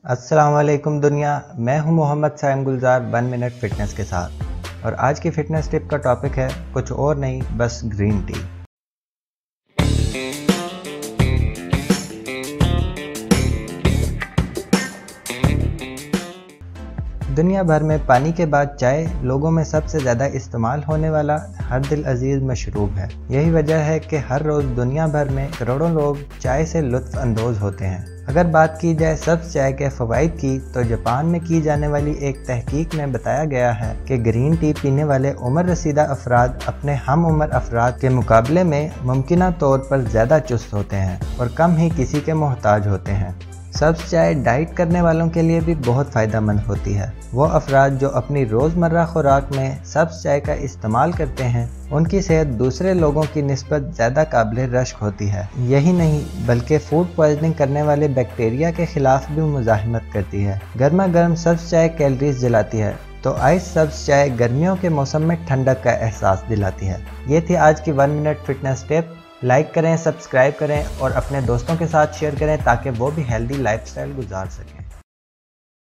अस्सलाम वालेकुम दुनिया। मैं हूं मोहम्मद साइम गुलजार 1 मिनट फिटनेस के साथ और आज की फिटनेस टिप का टॉपिक है कुछ और नहीं, बस ग्रीन टी। दुनिया भर में पानी के बाद चाय लोगों में सबसे ज़्यादा इस्तेमाल होने वाला हर दिल अजीज मशरूब है। यही वजह है कि हर रोज़ दुनिया भर में करोड़ों लोग चाय से लुत्फ़ अंदोज़ होते हैं। अगर बात की जाए सब्ज़ चाय के फ़वाइद की, तो जापान में की जाने वाली एक तहकीक में बताया गया है कि ग्रीन टी पीने वाले उम्र रसीदा अफराद अपने हम उम्र अफराद के मुकाबले में मुमकिना तौर पर ज़्यादा चुस्त होते हैं और कम ही किसी के मोहताज होते हैं। सब्ज़ चाय डाइट करने वालों के लिए भी बहुत फ़ायदेमंद होती है। वो अफराद जो अपनी रोज़मर्रा खुराक में सब्ज़ चाय का इस्तेमाल करते हैं, उनकी सेहत दूसरे लोगों की निस्बत ज़्यादा काबिल रश्क होती है। यही नहीं बल्कि फूड पॉइजनिंग करने वाले बैक्टीरिया के खिलाफ भी मुज़ाहिमत करती है। गर्मा गर्म सब्ज़ चाय कैलोरीज जलाती है, तो आइस सब्ज़ चाय गर्मियों के मौसम में ठंडक का एहसास दिलाती है। ये थी आज की 1 मिनट फिटनेस टिप। लाइक करें, सब्सक्राइब करें और अपने दोस्तों के साथ शेयर करें ताकि वो भी हेल्दी लाइफस्टाइल गुजार सकें।